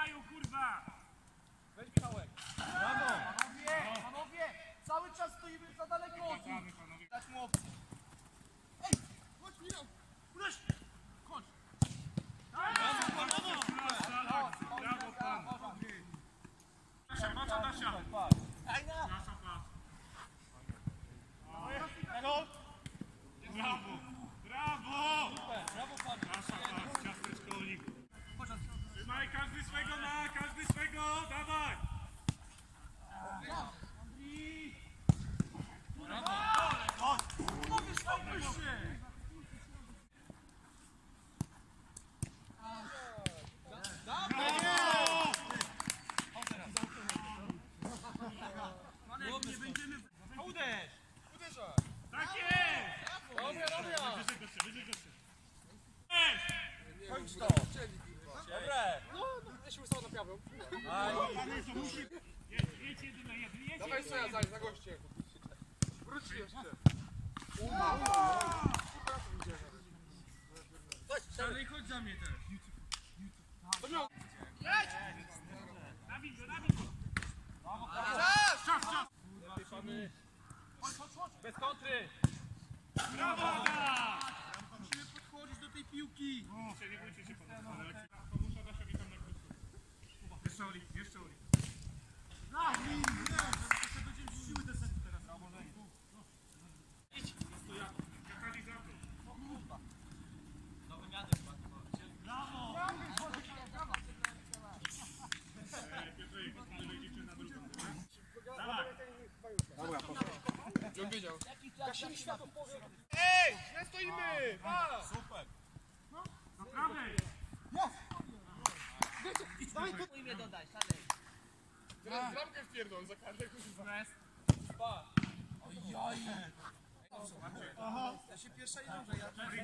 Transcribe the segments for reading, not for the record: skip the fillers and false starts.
Maju, kurwa! Weź Michałek. Brawo! Panowie! Cały czas stoimy za daleko od nich. Dać mu opcję. Ej! Chodź Michał! Chodź! Chodź! Brawo pan! Dasia, Dasia! Fajna! Brawo! Brawo! Brawo pan. Dasia, ciasteczko Olik. Trzymaj, każdy swego ma, każdy swego! Dawaj! No wystąpisz się! Nie będziemy... Uderz! Uderzaj! Tak jest! Dobra! Wyżej go się. Kończ to! Dobre! No, jeśli są na prawą. Jedź jedyne, jedź. Dawaj sobie za goście. Wróć jeszcze. Dalej chodź za mnie też. Nawij go! Czas! Bez kontry! Brawo! Aga! Musimy podchodzić do tej piłki. Nie bójcie się panowie. Pomóż Adasia, witam na krótko. Jeszcze Oli. Będziemy siły desetu teraz. Idź! Katalizator. Do wymiany chyba. Brawo! Piotrek, wejdziecie na drugą. Dawaj! On wiedział. Gasili światło w połowie. Ej! Źle stoimy! Super! Do prawej! Daj mnie dodaj, szalej. Teraz bramkę wpierdol za karę, kurwa. Pa! Ojoj! Ja się pierwsza i druga.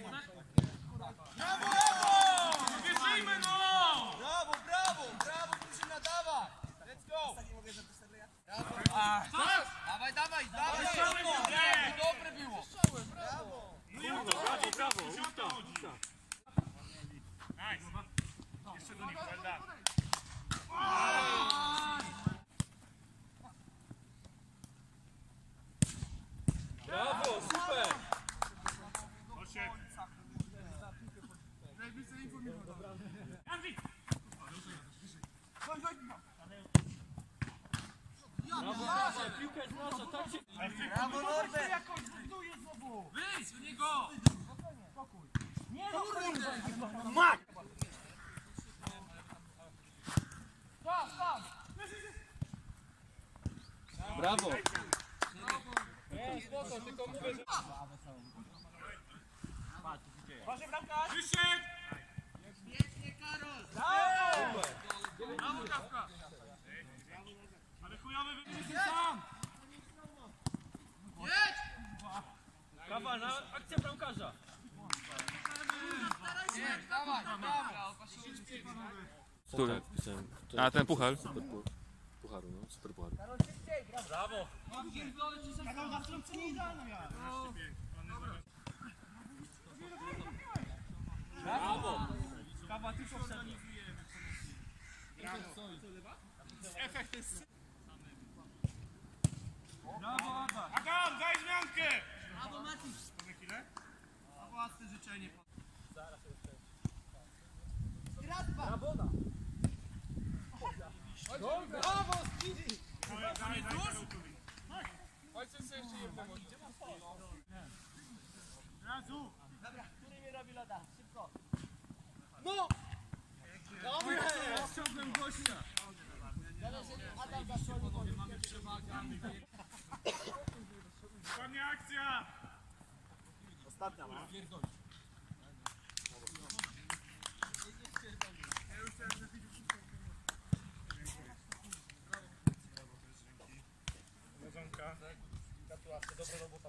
Wierzyjmy no! Brawo, drużyna, dawaj! Let's go! Dawaj! Dobre było! Brawo! Brawo! Nice! Jeszcze do nich, well done. Brawo, super! Osiek! Andrzej! Brawo, piłka jest nasza, tam się... Brawo, Norbert! Jakoś buduje znowu! Wyjdź w niego! Nie no, kurde! Mak! Tam! Brawo! Nie, spoko, tylko mówię, że... Uważaj, bramkarz! Krzysiek! Brawo! Brawo, Kawka! Ale chujowy wynik! Sam! Kawa na akcję bramkarza! Dawaj! Który? A, ten puchar? Pucharu, no, super pucharu. Brawo! Na stronce nie idealna ja! Brawo! Kawa tylko wszędzie. Efekt jest... Brawo, Ada! Adam, daj zmiankę! Brawo, Maciej! Mamy chwilę? Własne życzenie. Rabona! Brawo, Speedy! Daj, Ojciec sobie jeszcze jedno może. Razu! Dobra, który mi robi loda? Szybko! No! Dobrze! Ściągnę gościa! Teraz Adam zasłoni wodę. Mamy przewagę. Dokładnie akcja! Ostatnia ma. Mozonka. Gratulacje, dobra robota.